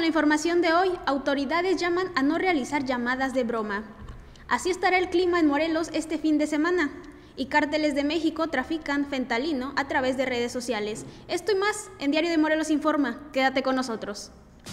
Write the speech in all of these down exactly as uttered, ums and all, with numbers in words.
la información de hoy, autoridades llaman a no realizar llamadas de broma. Así estará el clima en Morelos este fin de semana. Y cárteles de México trafican fentanilo a través de redes sociales. Esto y más en Diario de Morelos Informa. Quédate con nosotros.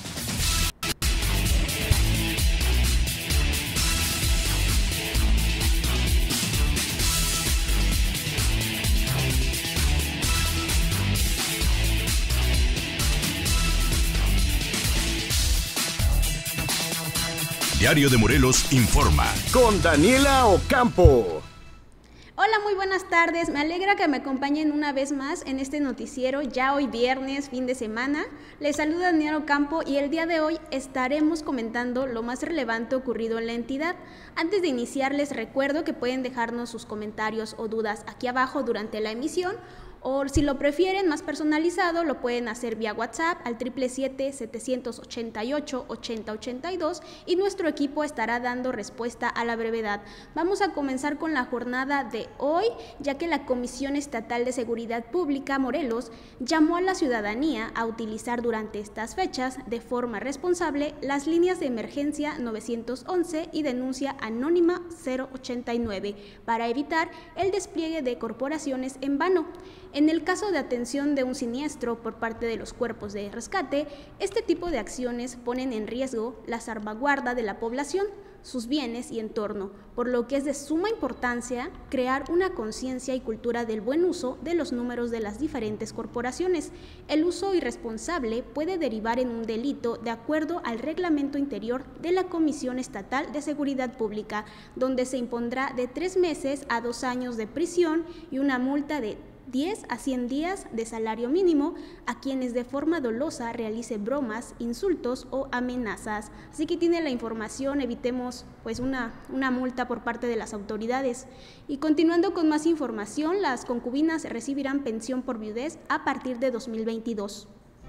Diario de Morelos Informa. Con Daniela Ocampo. Hola, muy buenas tardes. Me alegra que me acompañen una vez más en este noticiero, ya hoy viernes, fin de semana. Les saluda Daniela Ocampo y el día de hoy estaremos comentando lo más relevante ocurrido en la entidad. Antes de iniciar, les recuerdo que pueden dejarnos sus comentarios o dudas aquí abajo durante la emisión, o si lo prefieren más personalizado, lo pueden hacer vía WhatsApp al siete siete siete, siete ocho ocho, ocho cero ocho dos y nuestro equipo estará dando respuesta a la brevedad. Vamos a comenzar con la jornada de hoy, ya que la Comisión Estatal de Seguridad Pública Morelos llamó a la ciudadanía a utilizar durante estas fechas de forma responsable las líneas de emergencia nueve once y denuncia anónima cero ochenta y nueve para evitar el despliegue de corporaciones en vano. En el caso de atención de un siniestro por parte de los cuerpos de rescate, este tipo de acciones ponen en riesgo la salvaguarda de la población, sus bienes y entorno, por lo que es de suma importancia crear una conciencia y cultura del buen uso de los números de las diferentes corporaciones. El uso irresponsable puede derivar en un delito de acuerdo al reglamento interior de la Comisión Estatal de Seguridad Pública, donde se impondrá de tres meses a dos años de prisión y una multa de diez a cien días de salario mínimo a quienes de forma dolosa realice bromas, insultos o amenazas. Así que tiene la información, evitemos pues una, una multa por parte de las autoridades. Y continuando con más información, las concubinas recibirán pensión por viudez a partir de dos mil veintidós.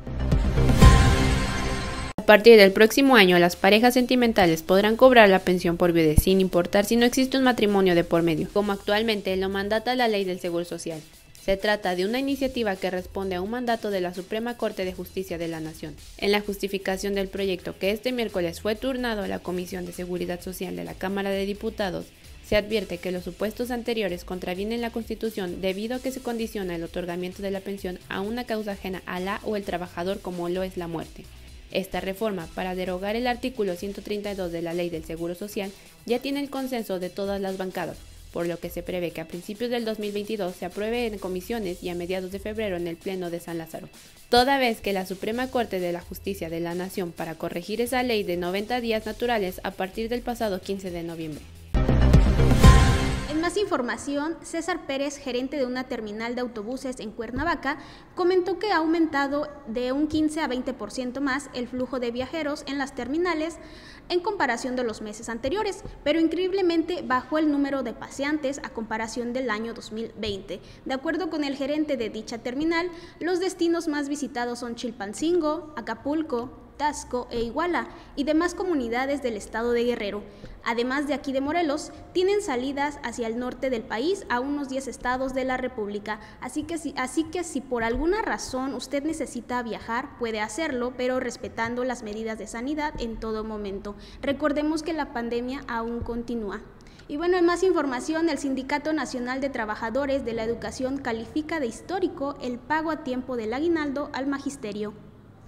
A partir del próximo año, las parejas sentimentales podrán cobrar la pensión por viudez sin importar si no existe un matrimonio de por medio, como actualmente lo mandata la Ley del Seguro Social. Se trata de una iniciativa que responde a un mandato de la Suprema Corte de Justicia de la Nación. En la justificación del proyecto que este miércoles fue turnado a la Comisión de Seguridad Social de la Cámara de Diputados, se advierte que los supuestos anteriores contravienen la Constitución debido a que se condiciona el otorgamiento de la pensión a una causa ajena a la o el trabajador como lo es la muerte. Esta reforma, para derogar el artículo ciento treinta y dos de la Ley del Seguro Social, ya tiene el consenso de todas las bancadas, por lo que se prevé que a principios del dos mil veintidós se apruebe en comisiones y a mediados de febrero en el Pleno de San Lázaro. Toda vez que la Suprema Corte de la Justicia de la Nación para corregir esa ley de noventa días naturales a partir del pasado quince de noviembre. En más información, César Pérez, gerente de una terminal de autobuses en Cuernavaca, comentó que ha aumentado de un quince a veinte por ciento más el flujo de viajeros en las terminales en comparación de los meses anteriores, pero increíblemente bajó el número de paseantes a comparación del año dos mil veinte. De acuerdo con el gerente de dicha terminal, los destinos más visitados son Chilpancingo, Acapulco, Taxco e Iguala y demás comunidades del estado de Guerrero. Además de aquí de Morelos, tienen salidas hacia el norte del país a unos diez estados de la República. Así que, si, así que si por alguna razón usted necesita viajar, puede hacerlo, pero respetando las medidas de sanidad en todo momento. Recordemos que la pandemia aún continúa. Y bueno, en más información, el Sindicato Nacional de Trabajadores de la Educación califica de histórico el pago a tiempo del aguinaldo al magisterio.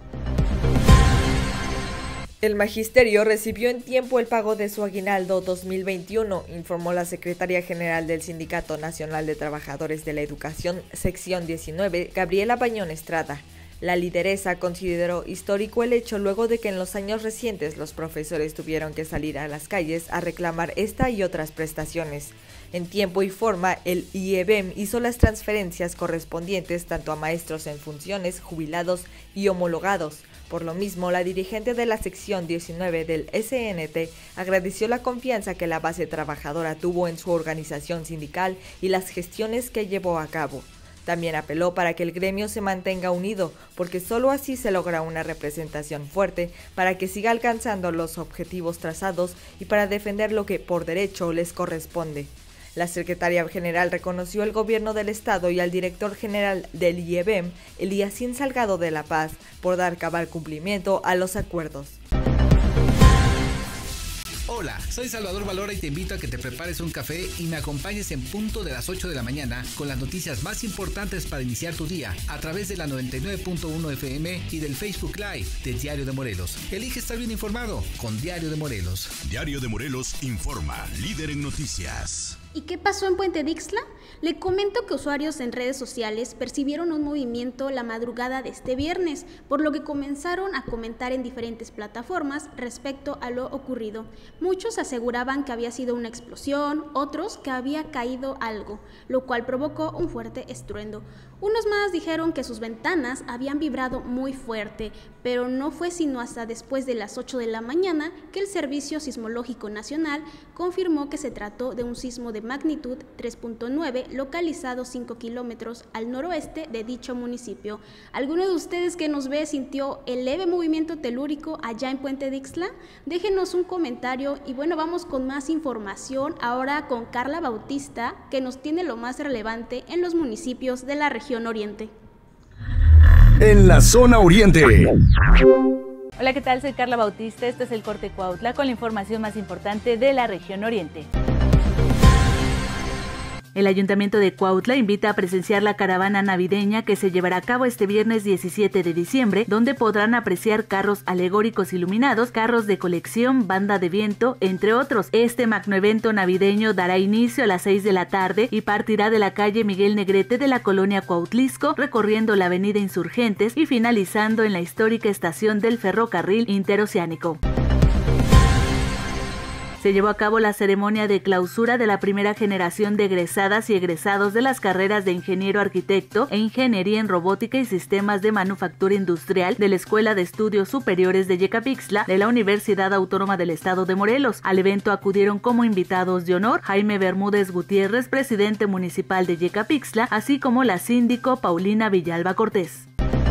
El magisterio recibió en tiempo el pago de su aguinaldo dos mil veintiuno, informó la secretaria general del Sindicato Nacional de Trabajadores de la Educación, sección diecinueve, Gabriela Bañón Estrada. La lideresa consideró histórico el hecho luego de que en los años recientes los profesores tuvieron que salir a las calles a reclamar esta y otras prestaciones. En tiempo y forma, el I E B E M hizo las transferencias correspondientes tanto a maestros en funciones, jubilados y homologados. Por lo mismo, la dirigente de la sección diecinueve del S N T agradeció la confianza que la base trabajadora tuvo en su organización sindical y las gestiones que llevó a cabo. También apeló para que el gremio se mantenga unido, porque solo así se logra una representación fuerte para que siga alcanzando los objetivos trazados y para defender lo que por derecho les corresponde. La secretaria general reconoció al gobierno del estado y al director general del I E B E M, Eliacín Salgado de la Paz, por dar cabal cumplimiento a los acuerdos. Hola, soy Salvador Valora y te invito a que te prepares un café y me acompañes en punto de las ocho de la mañana con las noticias más importantes para iniciar tu día a través de la noventa y nueve punto uno F M y del Facebook Live de Diario de Morelos. Elige estar bien informado con Diario de Morelos. Diario de Morelos informa, líder en noticias. ¿Y qué pasó en Puente Dixtla? Le comento que usuarios en redes sociales percibieron un movimiento la madrugada de este viernes, por lo que comenzaron a comentar en diferentes plataformas respecto a lo ocurrido. Muchos aseguraban que había sido una explosión, otros que había caído algo, lo cual provocó un fuerte estruendo. Unos más dijeron que sus ventanas habían vibrado muy fuerte, pero no fue sino hasta después de las ocho de la mañana que el Servicio Sismológico Nacional confirmó que se trató de un sismo de magnitud tres punto nueve localizado cinco kilómetros al noroeste de dicho municipio. ¿Alguno de ustedes que nos ve sintió el leve movimiento telúrico allá en Puente Dixtla? Déjenos un comentario y bueno, vamos con más información ahora con Carla Bautista, que nos tiene lo más relevante en los municipios de la región Oriente. En la zona Oriente. Hola, ¿qué tal? Soy Carla Bautista, este es el Corte Cuautla con la información más importante de la región Oriente. El Ayuntamiento de Cuautla invita a presenciar la caravana navideña que se llevará a cabo este viernes diecisiete de diciembre, donde podrán apreciar carros alegóricos iluminados, carros de colección, banda de viento, entre otros. Este magnoevento navideño dará inicio a las seis de la tarde y partirá de la calle Miguel Negrete de la colonia Cuautlisco, recorriendo la avenida Insurgentes y finalizando en la histórica estación del ferrocarril interoceánico. Se llevó a cabo la ceremonia de clausura de la primera generación de egresadas y egresados de las carreras de Ingeniero Arquitecto e Ingeniería en Robótica y Sistemas de Manufactura Industrial de la Escuela de Estudios Superiores de Yecapixtla de la Universidad Autónoma del Estado de Morelos. Al evento acudieron como invitados de honor Jaime Bermúdez Gutiérrez, presidente municipal de Yecapixtla, así como la síndico Paulina Villalba Cortés.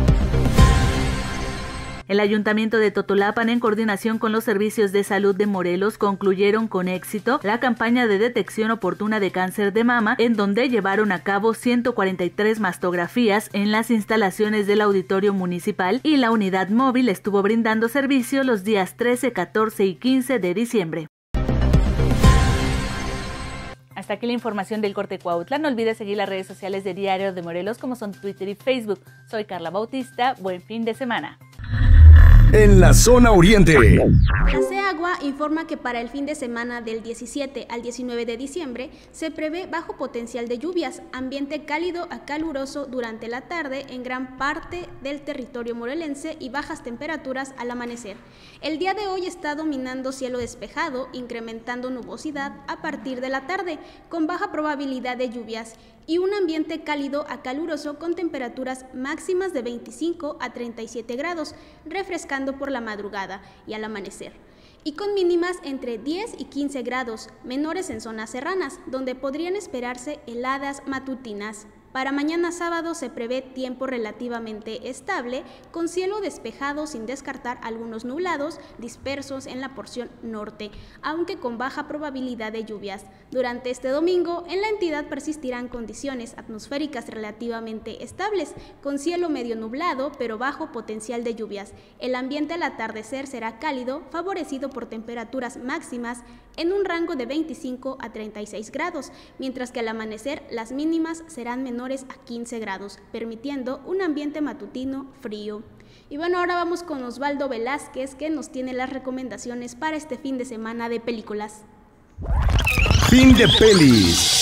El Ayuntamiento de Totolapan, en coordinación con los servicios de salud de Morelos, concluyeron con éxito la campaña de detección oportuna de cáncer de mama, en donde llevaron a cabo ciento cuarenta y tres mastografías en las instalaciones del Auditorio Municipal y la unidad móvil estuvo brindando servicio los días trece, catorce y quince de diciembre. Hasta aquí la información del Corte Cuautla. No olvides seguir las redes sociales de Diario de Morelos como son Twitter y Facebook. Soy Carla Bautista. Buen fin de semana. En la zona Oriente. La CEAGUA informa que para el fin de semana del diecisiete al diecinueve de diciembre se prevé bajo potencial de lluvias, ambiente cálido a caluroso durante la tarde en gran parte del territorio morelense y bajas temperaturas al amanecer. El día de hoy está dominando cielo despejado, incrementando nubosidad a partir de la tarde, con baja probabilidad de lluvias, y un ambiente cálido a caluroso con temperaturas máximas de veinticinco a treinta y siete grados, refrescando por la madrugada y al amanecer, y con mínimas entre diez y quince grados, menores en zonas serranas, donde podrían esperarse heladas matutinas. Para mañana sábado se prevé tiempo relativamente estable, con cielo despejado sin descartar algunos nublados dispersos en la porción norte, aunque con baja probabilidad de lluvias. Durante este domingo, en la entidad persistirán condiciones atmosféricas relativamente estables, con cielo medio nublado pero bajo potencial de lluvias. El ambiente al atardecer será cálido, favorecido por temperaturas máximas en un rango de veinticinco a treinta y seis grados, mientras que al amanecer las mínimas serán menores a quince grados, permitiendo un ambiente matutino frío. Y bueno, ahora vamos con Osvaldo Velázquez, que nos tiene las recomendaciones para este fin de semana de películas. Fin de pelis.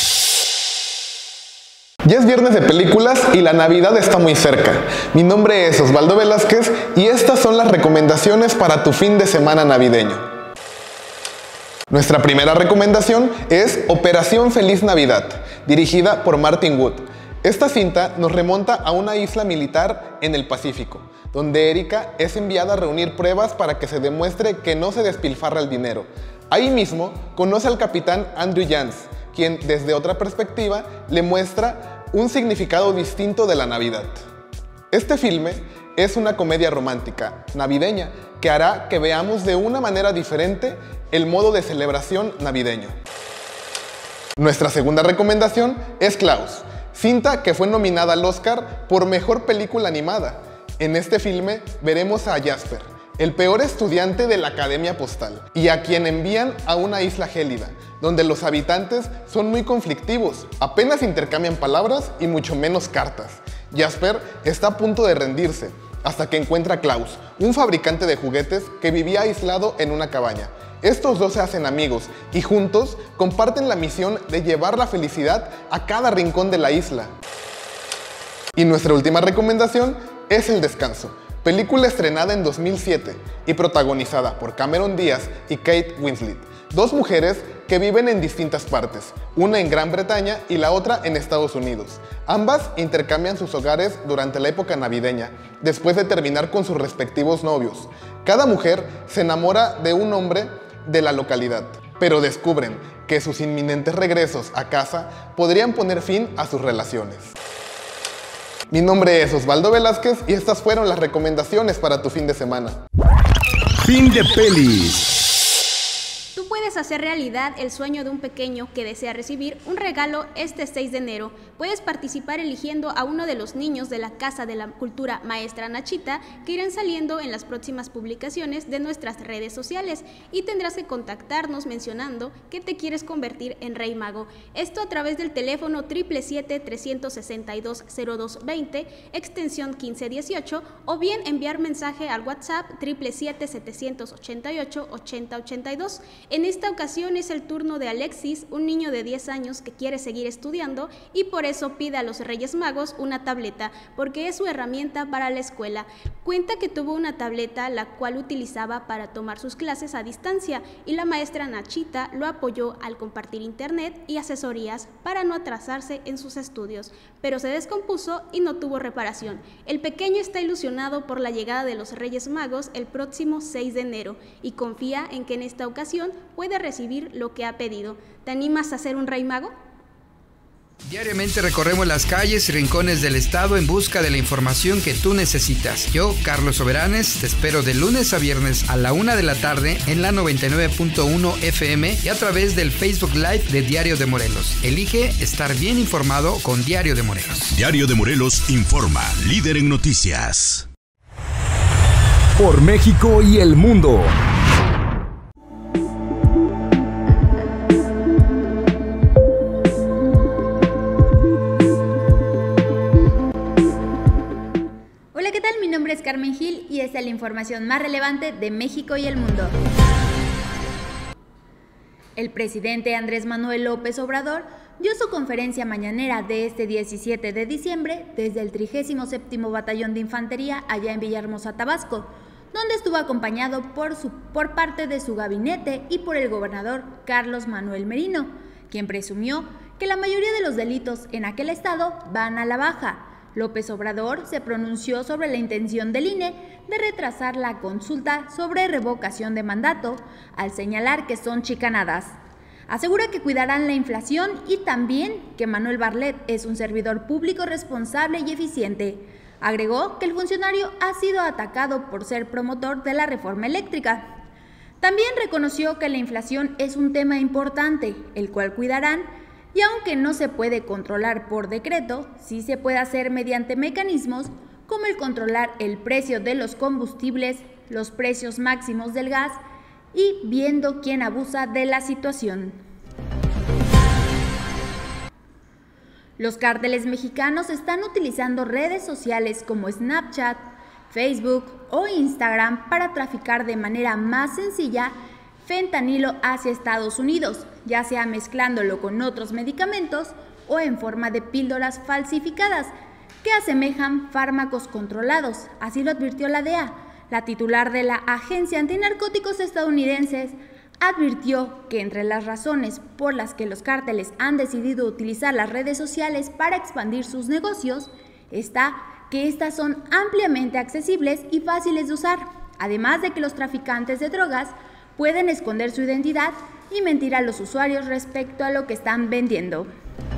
Ya es viernes de películas y la Navidad está muy cerca. Mi nombre es Osvaldo Velázquez y estas son las recomendaciones para tu fin de semana navideño. Nuestra primera recomendación es Operación Feliz Navidad, dirigida por Martin Wood. Esta cinta nos remonta a una isla militar en el Pacífico, donde Erika es enviada a reunir pruebas para que se demuestre que no se despilfarra el dinero. Ahí mismo conoce al capitán Andrew Jans, quien desde otra perspectiva le muestra un significado distinto de la Navidad. Este filme es una comedia romántica navideña que hará que veamos de una manera diferente el modo de celebración navideño. Nuestra segunda recomendación es Klaus, cinta que fue nominada al Oscar por Mejor Película Animada. En este filme veremos a Jasper, el peor estudiante de la Academia Postal, y a quien envían a una isla gélida, donde los habitantes son muy conflictivos, apenas intercambian palabras y mucho menos cartas. Jasper está a punto de rendirse, hasta que encuentra a Klaus, un fabricante de juguetes que vivía aislado en una cabaña. Estos dos se hacen amigos y juntos comparten la misión de llevar la felicidad a cada rincón de la isla. Y nuestra última recomendación es El Descanso, película estrenada en dos mil siete y protagonizada por Cameron Díaz y Kate Winslet, dos mujeres que viven en distintas partes, una en Gran Bretaña y la otra en Estados Unidos. Ambas intercambian sus hogares durante la época navideña, después de terminar con sus respectivos novios. Cada mujer se enamora de un hombre de la localidad, pero descubren que sus inminentes regresos a casa podrían poner fin a sus relaciones. Mi nombre es Osvaldo Velázquez y estas fueron las recomendaciones para tu fin de semana. Fin de pelis. Tú puedes hacer realidad el sueño de un pequeño que desea recibir un regalo este seis de enero. Puedes participar eligiendo a uno de los niños de la Casa de la Cultura Maestra Nachita que irán saliendo en las próximas publicaciones de nuestras redes sociales y tendrás que contactarnos mencionando que te quieres convertir en Rey Mago. Esto a través del teléfono siete siete siete, tres seis dos, cero dos dos cero, extensión quince dieciocho o bien enviar mensaje al WhatsApp siete siete siete, siete ocho ocho, ocho cero ocho dos. En esta ocasión es el turno de Alexis, un niño de diez años que quiere seguir estudiando y por eso pide a los Reyes Magos una tableta, porque es su herramienta para la escuela. Cuenta que tuvo una tableta la cual utilizaba para tomar sus clases a distancia y la maestra Nachita lo apoyó al compartir internet y asesorías para no atrasarse en sus estudios, pero se descompuso y no tuvo reparación. El pequeño está ilusionado por la llegada de los Reyes Magos el próximo seis de enero y confía en que en esta ocasión puede recibir lo que ha pedido. ¿Te animas a ser un Rey Mago? Diariamente recorremos las calles y rincones del estado en busca de la información que tú necesitas. Yo, Carlos Soberanes, te espero de lunes a viernes a la una de la tarde en la noventa y nueve punto uno F M y a través del Facebook Live de Diario de Morelos. Elige estar bien informado con Diario de Morelos. Diario de Morelos informa, líder en noticias. Por México y el mundo. Carmen Gil y esta es la información más relevante de México y el mundo. El presidente Andrés Manuel López Obrador dio su conferencia mañanera de este diecisiete de diciembre desde el trigésimo séptimo Batallón de Infantería allá en Villahermosa, Tabasco, donde estuvo acompañado por, su, por parte de su gabinete y por el gobernador Carlos Manuel Merino, quien presumió que la mayoría de los delitos en aquel estado van a la baja. López Obrador se pronunció sobre la intención del I N E de retrasar la consulta sobre revocación de mandato, al señalar que son chicanadas. Asegura que cuidarán la inflación y también que Manuel Bartlett es un servidor público responsable y eficiente. Agregó que el funcionario ha sido atacado por ser promotor de la reforma eléctrica. También reconoció que la inflación es un tema importante, el cual cuidarán. Y aunque no se puede controlar por decreto, sí se puede hacer mediante mecanismos como el controlar el precio de los combustibles, los precios máximos del gas y viendo quién abusa de la situación. Los cárteles mexicanos están utilizando redes sociales como Snapchat, Facebook o Instagram para traficar de manera más sencilla fentanilo hacia Estados Unidos, ya sea mezclándolo con otros medicamentos o en forma de píldoras falsificadas que asemejan fármacos controlados, así lo advirtió la D E A. La titular de la Agencia Antinarcóticos estadounidenses advirtió que entre las razones por las que los cárteles han decidido utilizar las redes sociales para expandir sus negocios está que estas son ampliamente accesibles y fáciles de usar, además de que los traficantes de drogas pueden esconder su identidad y mentir a los usuarios respecto a lo que están vendiendo.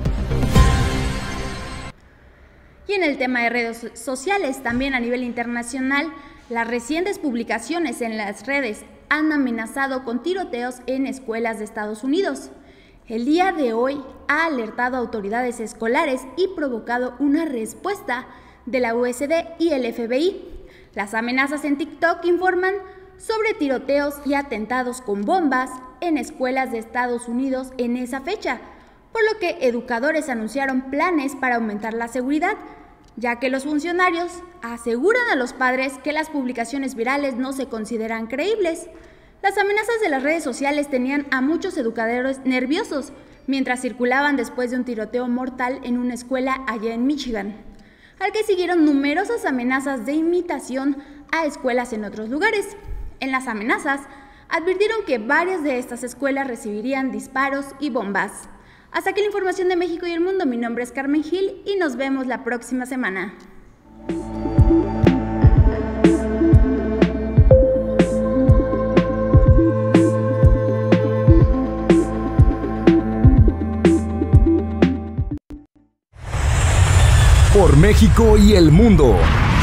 Y en el tema de redes sociales, también a nivel internacional, las recientes publicaciones en las redes han amenazado con tiroteos en escuelas de Estados Unidos. el día de hoy ha alertado a autoridades escolares y provocado una respuesta de la U S D y el F B I. Las amenazas en TikTok informan sobre tiroteos y atentados con bombas en escuelas de Estados Unidos en esa fecha, por lo que educadores anunciaron planes para aumentar la seguridad, ya que los funcionarios aseguran a los padres que las publicaciones virales no se consideran creíbles. Las amenazas de las redes sociales tenían a muchos educadores nerviosos mientras circulaban después de un tiroteo mortal en una escuela allá en Michigan, al que siguieron numerosas amenazas de imitación a escuelas en otros lugares. En las amenazas, advirtieron que varias de estas escuelas recibirían disparos y bombas. Hasta aquí la información de México y el mundo. Mi nombre es Carmen Gil y nos vemos la próxima semana. Por México y el mundo.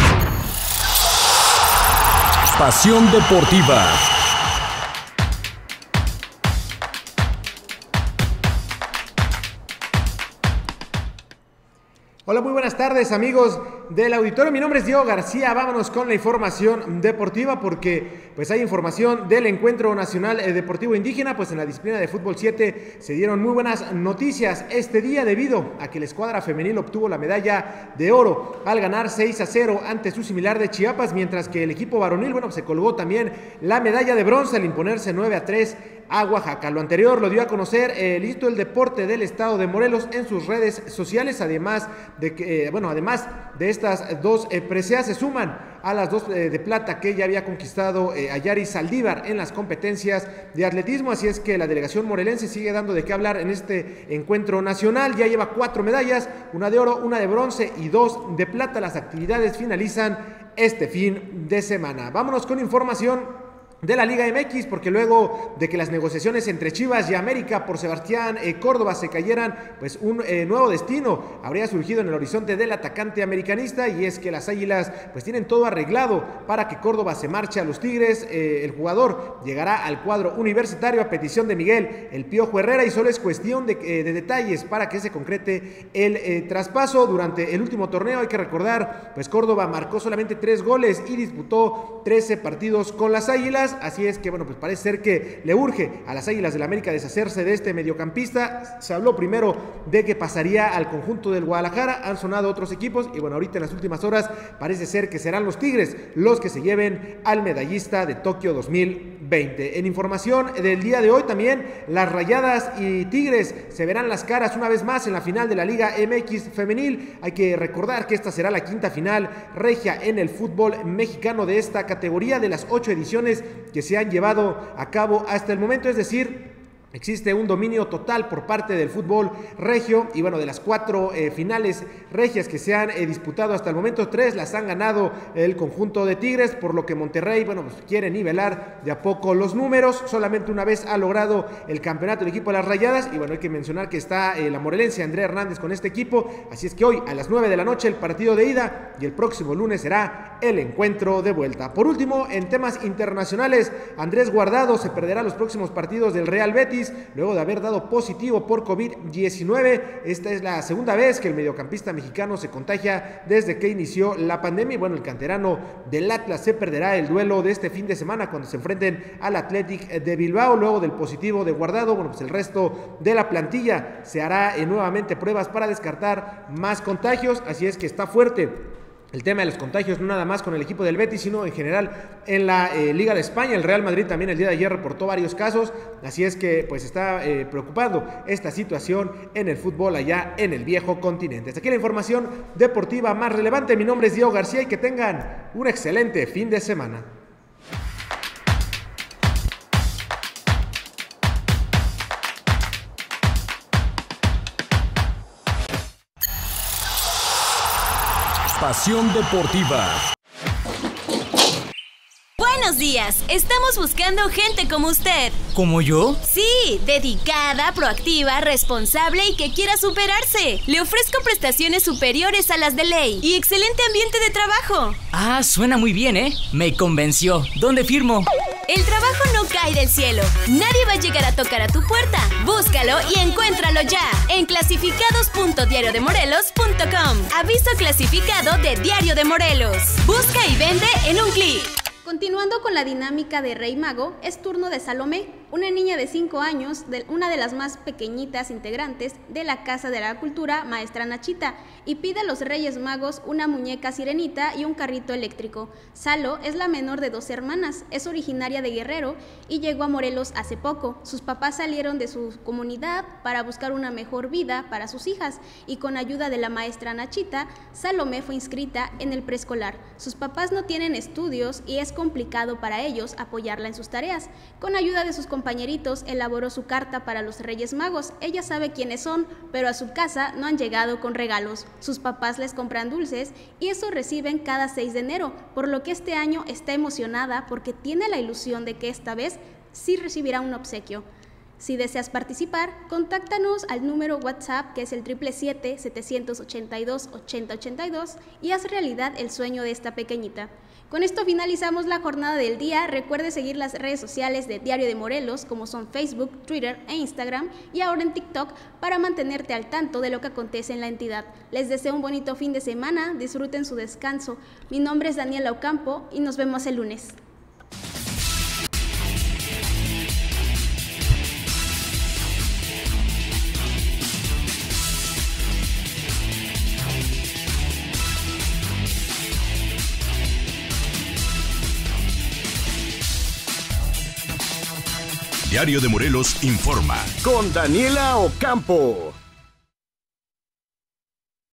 Pasión deportiva. Hola, muy buenas tardes amigos del auditorio, mi nombre es Diego García, vámonos con la información deportiva porque pues hay información del Encuentro Nacional Deportivo Indígena. Pues en la disciplina de fútbol siete se dieron muy buenas noticias este día debido a que la escuadra femenil obtuvo la medalla de oro al ganar seis a cero ante su similar de Chiapas, mientras que el equipo varonil, bueno, se colgó también la medalla de bronce al imponerse nueve a tres a Oaxaca. Lo anterior lo dio a conocer el Instituto del Deporte del Estado de Morelos en sus redes sociales, además de que, eh, bueno, además de estas dos eh, preseas se suman a las dos eh, de plata que ya había conquistado eh, Ayari Saldívar en las competencias de atletismo. Así es que la delegación morelense sigue dando de qué hablar en este encuentro nacional. Ya lleva cuatro medallas, una de oro, una de bronce y dos de plata. Las actividades finalizan este fin de semana. Vámonos con información de la Liga M X, porque luego de que las negociaciones entre Chivas y América por Sebastián eh, Córdoba se cayeran, pues un eh, nuevo destino habría surgido en el horizonte del atacante americanista, y es que las Águilas pues tienen todo arreglado para que Córdoba se marche a los Tigres. Eh, el jugador llegará al cuadro universitario a petición de Miguel El Piojo Herrera, y solo es cuestión de, eh, de detalles para que se concrete el eh, traspaso. Durante el último torneo, hay que recordar, pues Córdoba marcó solamente tres goles y disputó trece partidos con las Águilas. Así es que, bueno, pues parece ser que le urge a las Águilas del América deshacerse de este mediocampista. Se habló primero de que pasaría al conjunto del Guadalajara, han sonado otros equipos y bueno, ahorita en las últimas horas parece ser que serán los Tigres los que se lleven al medallista de Tokio dos mil veinte. En información del día de hoy también, las Rayadas y Tigres se verán las caras una vez más en la final de la Liga M X femenil. Hay que recordar que esta será la quinta final regia en el fútbol mexicano de esta categoría, de las ocho ediciones que se han llevado a cabo hasta el momento, es decir, existe un dominio total por parte del fútbol regio. Y bueno, de las cuatro eh, finales regias que se han eh, disputado hasta el momento, tres las han ganado el conjunto de Tigres, por lo que Monterrey, bueno, pues quiere nivelar de a poco los números. Solamente una vez ha logrado el campeonato el equipo de las Rayadas, y bueno, hay que mencionar que está eh, la morelense Andrea Hernández con este equipo. Así es que hoy a las nueve de la noche el partido de ida, y el próximo lunes será el encuentro de vuelta. Por último, en temas internacionales, Andrés Guardado se perderá los próximos partidos del Real Betis luego de haber dado positivo por COVID diecinueve. Esta es la segunda vez que el mediocampista mexicano se contagia desde que inició la pandemia. Y bueno, el canterano del Atlas se perderá el duelo de este fin de semana cuando se enfrenten al Athletic de Bilbao. Luego del positivo de Guardado, bueno, pues el resto de la plantilla se hará eh, nuevamente pruebas para descartar más contagios. Así es que está fuerte el tema de los contagios, no nada más con el equipo del Betis, sino en general en la eh, Liga de España. El Real Madrid también el día de ayer reportó varios casos, así es que pues está eh, preocupando esta situación en el fútbol allá en el viejo continente. Hasta aquí la información deportiva más relevante. Mi nombre es Diego García y que tengan un excelente fin de semana. Pasión deportiva. Buenos días, estamos buscando gente como usted. ¿Como yo? Sí, dedicada, proactiva, responsable y que quiera superarse. Le ofrezco prestaciones superiores a las de ley y excelente ambiente de trabajo. Ah, suena muy bien, ¿eh? Me convenció. ¿Dónde firmo? El trabajo no cae del cielo. Nadie va a llegar a tocar a tu puerta. Búscalo y encuéntralo ya en clasificados punto diario de morelos punto com. Aviso clasificado de Diario de Morelos. Busca y vende en un clic. Continuando con la dinámica de Rey Mago, es turno de Salomé, una niña de cinco años, de una de las más pequeñitas integrantes de la Casa de la Cultura, Maestra Nachita, y pide a los Reyes Magos una muñeca sirenita y un carrito eléctrico. Salo es la menor de dos hermanas, es originaria de Guerrero y llegó a Morelos hace poco. Sus papás salieron de su comunidad para buscar una mejor vida para sus hijas y con ayuda de la Maestra Nachita, Salomé fue inscrita en el preescolar. Sus papás no tienen estudios y es complicado para ellos apoyarla en sus tareas. Con ayuda de sus compañeritos elaboró su carta para los Reyes Magos. Ella sabe quiénes son, pero a su casa no han llegado con regalos. Sus papás les compran dulces y eso reciben cada seis de enero, por lo que este año está emocionada porque tiene la ilusión de que esta vez sí recibirá un obsequio. Si deseas participar, contáctanos al número WhatsApp que es el siete siete siete, siete ocho dos, ocho cero ocho dos y haz realidad el sueño de esta pequeñita. Con esto finalizamos la jornada del día. Recuerde seguir las redes sociales de Diario de Morelos como son Facebook, Twitter e Instagram y ahora en TikTok para mantenerte al tanto de lo que acontece en la entidad. Les deseo un bonito fin de semana, disfruten su descanso. Mi nombre es Daniela Ocampo y nos vemos el lunes. Diario de Morelos informa. Con Daniela Ocampo.